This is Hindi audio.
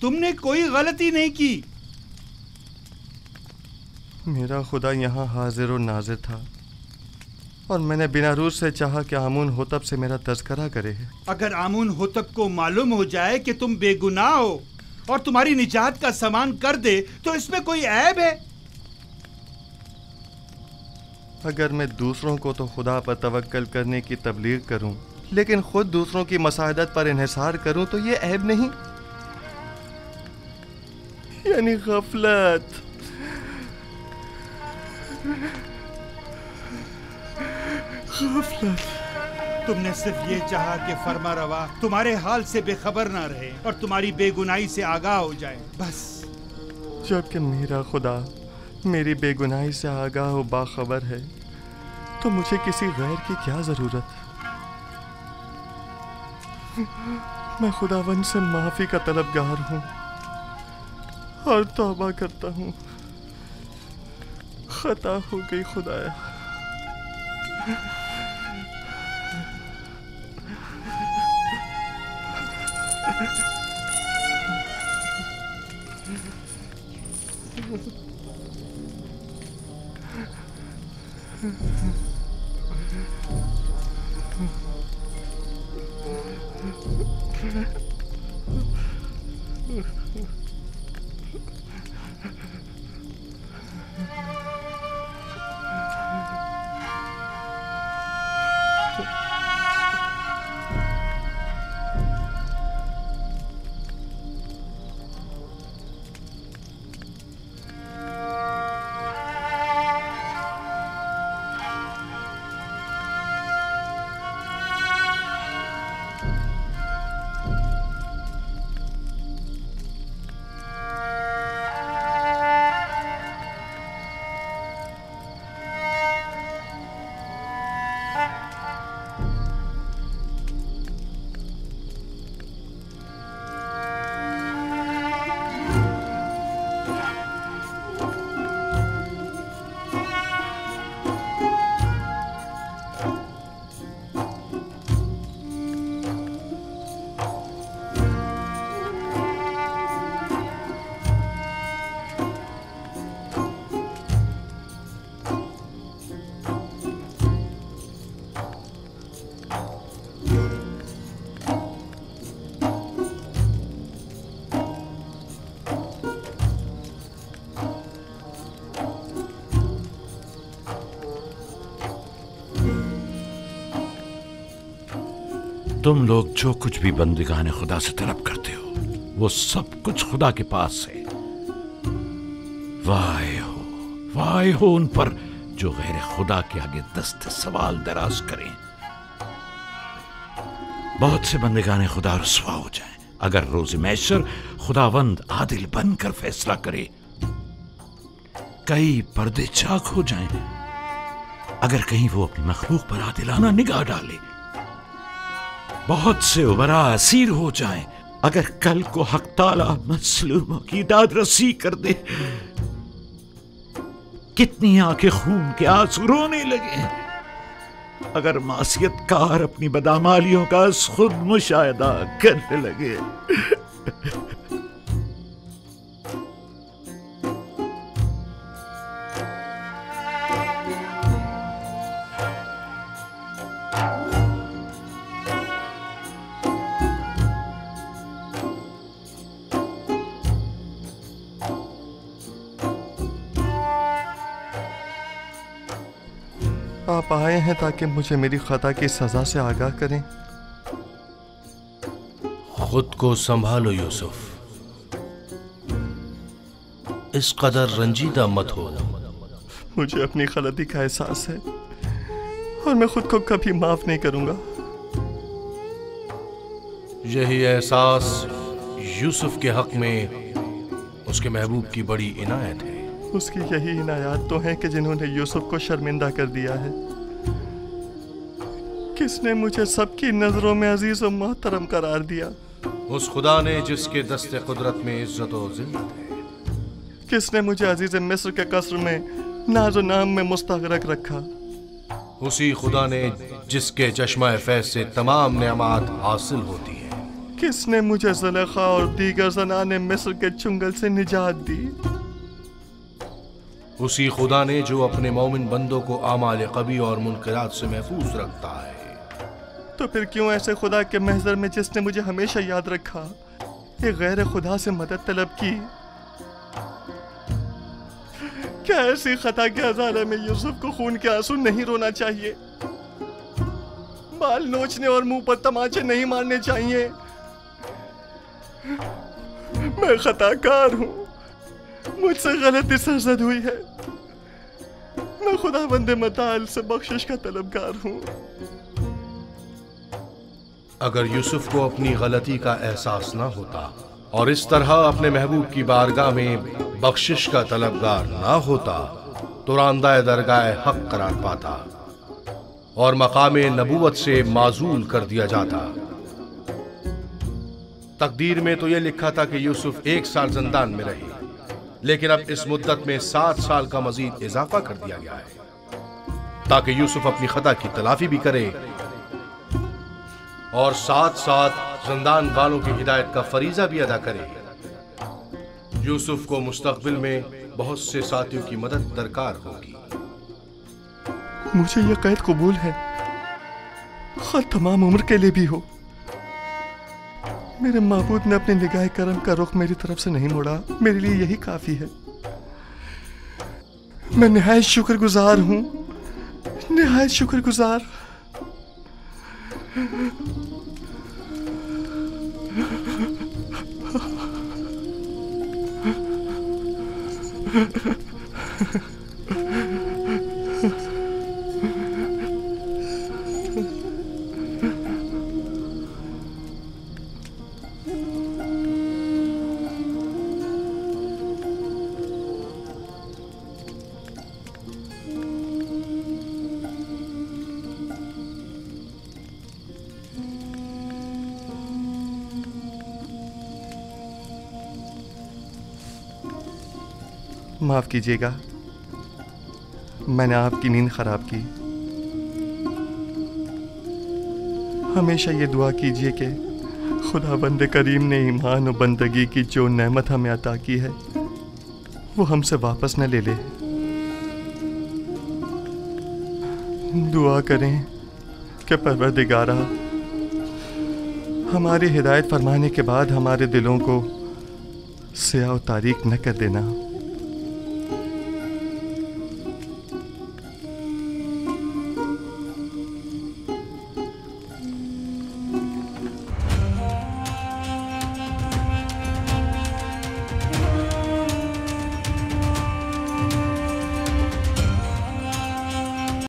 तुमने कोई गलती नहीं की। मेरा खुदा यहाँ हाजिर और नाजिर था और मैंने बिना रूज से चाहा कि आमून होतब से मेरा तज़किरा करे। अगर आमून होतब को मालूम हो जाए कि तुम बेगुनाह हो और तुम्हारी निजात का सामान कर दे तो इसमें कोई ऐब है? अगर मैं दूसरों को तो खुदा पर तवक्कल करने की तबलीग करूं, लेकिन खुद दूसरों की मसाहदत पर इन्हिसार करूं तो ये ऐब नहीं, यानी गफलत। तुमने सिर्फ ये चाहा कि फरमा रवा तुम्हारे हाल से बेखबर ना रहे और तुम्हारी बेगुनाही से आगाह हो जाए, बस। जबकि मेरा खुदा मेरी बेगुनाही से आगाह और बाखबर है तो मुझे किसी गैर की क्या जरूरत। मैं खुदावंद से माफी का तलबगार हूँ और तौबा करता हूँ, खता हो गई खुदाया। तुम लोग जो कुछ भी बंदिगाने खुदा से तलब करते हो वो सब कुछ खुदा के पास है। वाय हो उन पर जो गैर खुदा के आगे दस्त सवाल दराज करें। बहुत से बंदिगाने खुदा रुसवा हो जाएं अगर रोज़ महशर खुदावंद आदिल बनकर फैसला करे। कई पर्दे चाक हो जाएं अगर कहीं वो अपनी मखलूक पर आदिलाना निगाह डाले। बहुत से उबरा असीर हो जाएं अगर कल को हक ताला मजलूमों की दादरसी कर दे। कितनी आंखें खून के आंसू रोने लगे अगर मासियतकार अपनी बदामालियों का खुद मुशाहिदा करने लगे। आप आए हैं ताकि मुझे मेरी खता की सजा से आगाह करें। खुद को संभालो यूसुफ, इस कदर रंजीदा मत हो। मुझे अपनी गलती का एहसास है और मैं खुद को कभी माफ नहीं करूंगा। यही एहसास यूसुफ के हक में उसके महबूब की बड़ी इनायत है। उसकी यही इनायत तो है कि जिन्होंने यूसुफ को शर्मिंदा कर दिया है। किसने मुझे सबकी नजरों में अजीज और मोहतरम करार दिया? उस खुदा ने जिसके दस्ते कुदरत में इज्जत और जिल्लत है। किसने मुझे अजीज मिस्र के कसर में नाज़ो नाम में मुस्तगरक रखा? उसी खुदा ने जिसके चश्मा फैज से तमाम नेमत हासिल होती है। किसने मुझे ज़ुलेखा और दीगर ज़नाने मिस्र के चुंगल से निजात दी? उसी खुदा ने जो अपने मोमिन बंदों को आमाल कबी और मुनकरात से महफूज रखता है। तो फिर क्यों ऐसे खुदा के महज़र में जिसने मुझे हमेशा याद रखा, एक गैर खुदा से मदद तलब की? क्या ऐसी खता के अज़ाले में यूसुफ को खून के आंसू नहीं रोना चाहिए? बाल नोचने और मुंह पर तमाचे नहीं मारने चाहिए? मैं खताकार हूं, मुझसे गलती सरजद हुई है। मैं खुदा बंदे मताल से बख्शिश का तलबगार हूं। अगर यूसुफ को अपनी गलती का एहसास ना होता और इस तरह अपने महबूब की बारगाह में बख्शिश का तलबगार ना होता तो रांदा दरगाह हक करार पाता और मकामे नबूवत से माजूल कर दिया जाता। तकदीर में तो यह लिखा था कि यूसुफ 1 साल जिंदान में रहे, लेकिन अब इस मुद्दत में 7 साल का मजीद इजाफा कर दिया गया है ताकि यूसुफ अपनी खता की तलाफी भी करे और साथ साथ जिंदान वालों की हिदायत का फरीजा भी अदा करे। यूसुफ को मुस्तकबिल में बहुत से साथियों की मदद दरकार होगी। मुझे यह कैद कबूल है, खैर तमाम उम्र के लिए भी हो। मेरे माबूद ने अपने निगाह करम का रुख मेरी तरफ से नहीं मोड़ा, मेरे लिए यही काफी है। मैं निहायत शुक्रगुजार हूं, निहायत शुक्रगुजार। माफ कीजिएगा, मैंने आपकी नींद खराब की। हमेशा ये दुआ कीजिए कि खुदा बंदे करीम ने ईमान और बंदगी की जो नेमत हमें अता की है वो हमसे वापस न ले ले। दुआ करें कि परवरदिगारा हमारी हिदायत फरमाने के बाद हमारे दिलों को स्याह और तारीक न कर देना।